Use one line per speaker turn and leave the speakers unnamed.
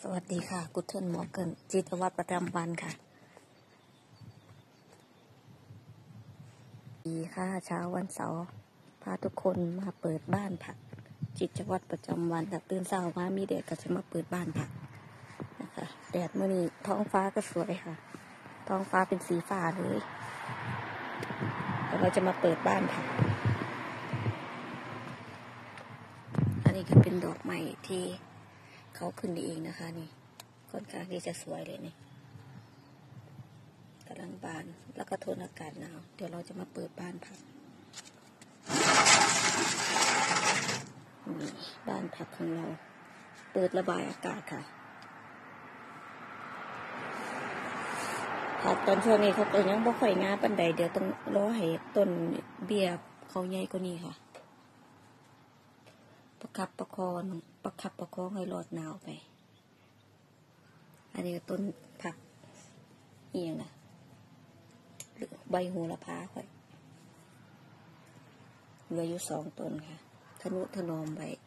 สวัสดีค่ะกุศลหมอเกินจิตวัตรประจำวันค่ะดีค่ะเช้าวันเสาร์พาทุกคนมาเปิดบ้านผักจิตวัตรประจำวันแต่ตื่นเช้ามามีแดดก็จะมาเปิดบ้านผักนะคะแดดเมื่อนี้ท้องฟ้าก็สวยค่ะท้องฟ้าเป็นสีฟ้าเลยเราจะมาเปิดบ้านผักอันนี้ก็เป็นดอกไม้ที่เขาขึ้นเองนะคะนี่ค่อนข้างที่จะสวยเลยนี่กำลังบานแล้วก็ทนอากาศหนาวเดี๋ยวเราจะมาเปิดบ้านผักนี่บ้านผักของเราเปิดระบายอากาศค่ะผักตอนช่วงนี้เขายังบ่ค่อยงามปานใดเดี๋ยวต้องรอให้ต้นเบี้ยเขาใหญ่กว่านี้ค่ะประคับประคองให้รอดหนาวไปอันนี้ต้นผักเอียงนะหรือใบโหระพาค่อยเหลืออยู่2 ต้นค่ะทนุถนอมไว้